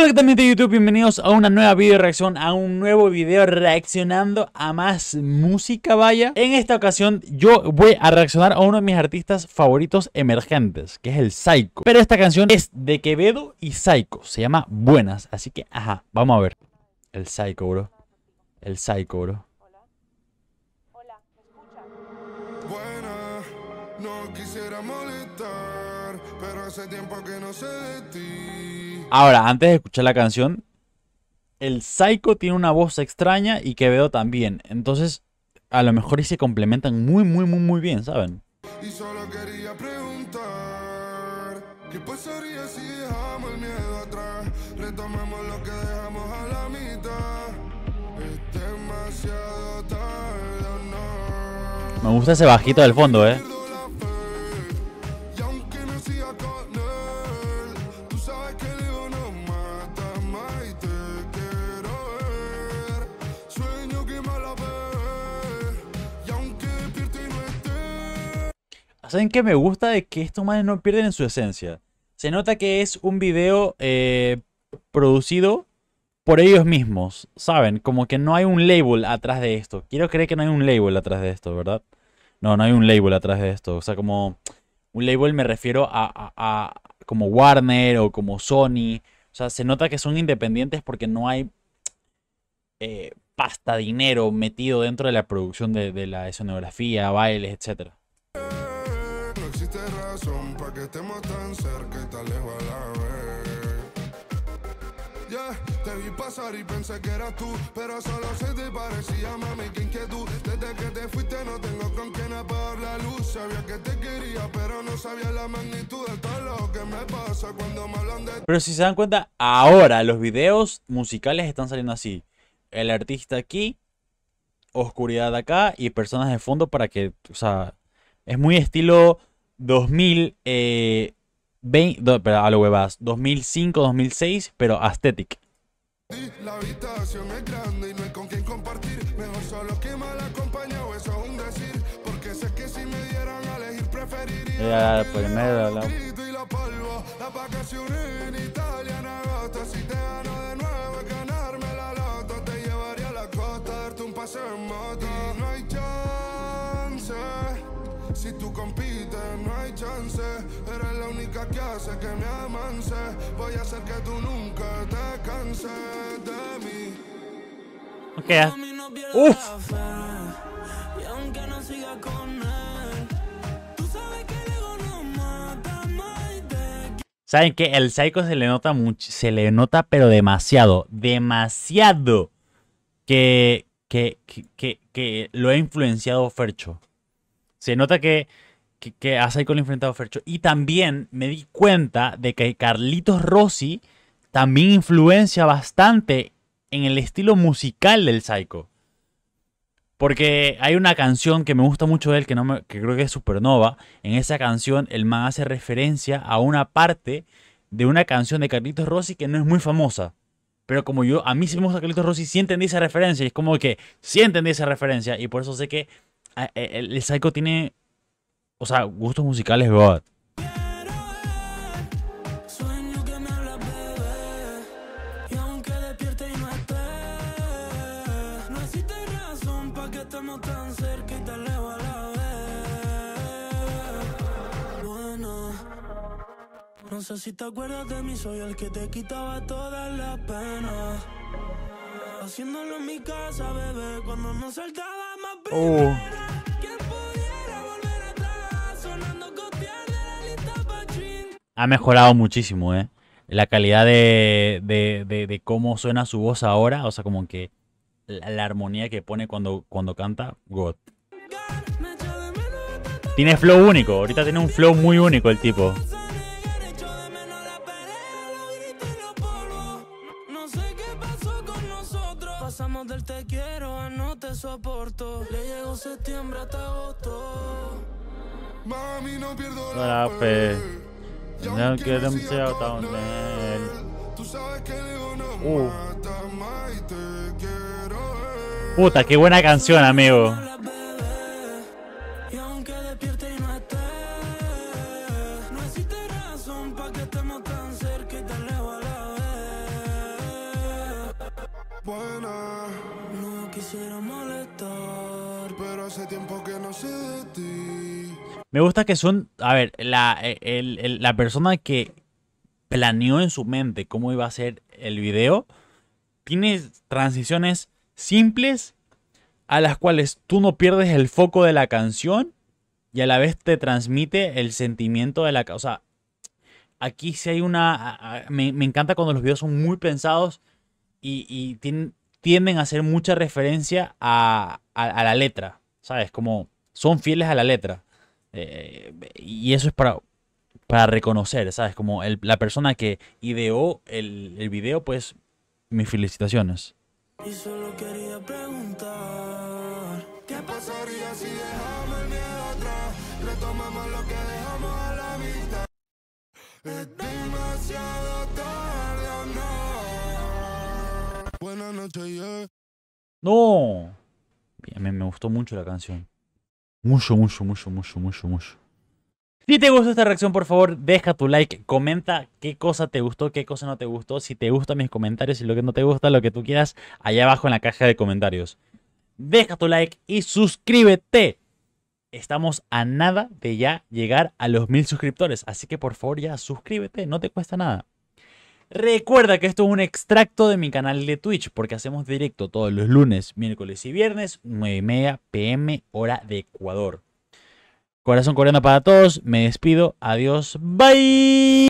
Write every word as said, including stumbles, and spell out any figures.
Hola, ¿qué tal, gente de YouTube? Bienvenidos a una nueva video reacción, a un nuevo video reaccionando a más música, vaya. En esta ocasión yo voy a reaccionar a uno de mis artistas favoritos emergentes, que es el Saiko. Pero esta canción es de Quevedo y Saiko, se llama Buenas, así que, ajá, vamos a ver. El Saiko, bro. El Saiko, bro. Hola, ¿me escuchas? Buena, no quisiera molestar, pero hace tiempo que no sé de ti. Ahora, antes de escuchar la canción, el Saiko tiene una voz extraña y Quevedo también. Entonces, a lo mejor y se complementan muy, muy, muy, muy bien, ¿saben? Y solo quería preguntar, ¿qué pasaría si dejamos el miedo atrás? Retomamos lo que dejamos a la mitad. Es demasiado tarde, no. Me gusta ese bajito del fondo, eh. Pierdo la fe, y aunque no siga con él, tú sabes que el ego no mata más y te quiero ver. Sueño que me la ve, y aunque despierte y no esté. ¿Saben qué me gusta? De que estos manes no pierden en su esencia. Se nota que es un video eh, producido por ellos mismos, ¿saben? Como que no hay un label atrás de esto. Quiero creer que no hay un label atrás de esto, ¿verdad? No, no hay un label atrás de esto. O sea, como un label me refiero a, a, a como Warner o como Sony. O sea, se nota que son independientes porque no hay eh, pasta, dinero metido dentro de la producción de, de la escenografía, bailes, etcétera. No existe razón para que estemos tan cerca y tan lejos a la vez. Yeah, te vi pasar y pensé que eras tú, pero solo se te parecía, mami, qué inquietud. Desde que te fuiste no tengo con quién apagar la luz. Sabía que te quería, pero no sabía la magnitud de todo lo que me pasa cuando me hablan de... Pero si se dan cuenta, ahora los videos musicales están saliendo así. El artista aquí, oscuridad acá y personas de fondo para que, o sea, es muy estilo dos mil veinte, do, pero a lo huevas, dos mil cinco, dos mil seis, pero aesthetic. La habitación es grande y no hay con quién compartir. Mejor solo que mal acompañado, eso es un decir. Porque sé que si me dieran a elegir preferiría Ya, primero la... y la polvo. Las vacaciones en Italia en agosto. Si te gano de nuevo es ganarme la loto. Te llevaría a la costa, darte un paseo en moto. Y no hay chance. Si tú compites, no hay chance. Eres la única que hace que me amance. Voy a hacer que tú nunca te canses de mí. Ok. Uf. Y aunque no siga con él, tú sabes que el ego no mata más y te... ¿Saben qué? El Saiko se le nota mucho, se le nota pero demasiado, demasiado que, que, que, que, que lo ha influenciado Fercho. Se nota que, que, que a Saiko lo ha enfrentado Fercho. Y también me di cuenta de que Carlitos Rossi también influencia bastante en el estilo musical del Saiko. Porque hay una canción que me gusta mucho de él, que, no me, que creo que es Supernova. En esa canción el man hace referencia a una parte de una canción de Carlitos Rossi que no es muy famosa. Pero como yo, a mí sí me gusta Carlitos Rossi, sí entendí esa referencia. Y es como que sí entendí esa referencia. Y por eso sé que el, el Saiko tiene, o sea, gustos musicales God. Sueño que me hablas, bebé, y aunque despierte y no esté, no existe razón para que estemos tan cerca y tan lejos a la vez. Bueno, no sé si te acuerdas de mí, soy el que te quitaba todas las penas. Haciéndolo en mi casa, bebé, cuando no saltaba más Oh. ¿Quién pudiera volver atrás? Sonando copiar de la lista pa' chin. Ha mejorado muchísimo, ¿eh? La calidad de, de, de, de cómo suena su voz ahora. O sea, como que la, la armonía que pone cuando, cuando canta, God. Me echo de menos esta Tiene flow único. Ahorita tiene un flow muy único el tipo. cosa negra, echo de menos la pelea, los gritos y los polvos. No sé qué pasó con nosotros. Pasamos del te quiero a no te soporto. Le llegó septiembre hasta agosto. Mami, no pierdo La la fe. fe. Y No aunque quiero no siga ser con tan él, él. tú sabes que el ego no Uh. mata más y te quiero ver. Puta, qué buena canción, amigo. Hablas, bebé, y aunque despierte y no esté, no existe razón para que estemos tan cerca y tan lejos a la vez. buena, No quisiera molestar, pero hace tiempo que no sé de ti. Me gusta que son, a ver, la, el- el- la persona que planeó en su mente cómo iba a ser el video, tiene transiciones simples a las cuales tú no pierdes el foco de la canción y a la vez te transmite el sentimiento de la canción. O sea, aquí sí hay una... a- a- Me, me encanta cuando los videos son muy pensados y, y tien- tienden a hacer mucha referencia a, a- a la letra, ¿sabes? Como son fieles a la letra. Eh, y eso es para, para reconocer, ¿sabes? Como el- la persona que ideó el, el video, pues mis felicitaciones. y solo quería preguntar. ¿Qué pasaría si dejamos el miedo atrás? Retomamos lo que dejamos a la mitad. Es demasiado tarde o no. Buenas noches, yeah. ¡No! Bien, me, me gustó mucho la canción. Mucho, mucho, mucho, mucho, mucho, mucho. Si te gustó esta reacción, por favor, deja tu like, comenta qué cosa te gustó, qué cosa no te gustó, si te gustan mis comentarios y lo que no te gusta, lo que tú quieras, allá abajo en la caja de comentarios. Deja tu like y suscríbete. Estamos a nada de ya llegar a los mil suscriptores, así que por favor ya suscríbete, no te cuesta nada. Recuerda que esto es un extracto de mi canal de Twitch, porque hacemos directo todos los lunes, miércoles y viernes, nueve y media p m hora de Ecuador. Corazón coreano para todos, me despido, adiós, bye.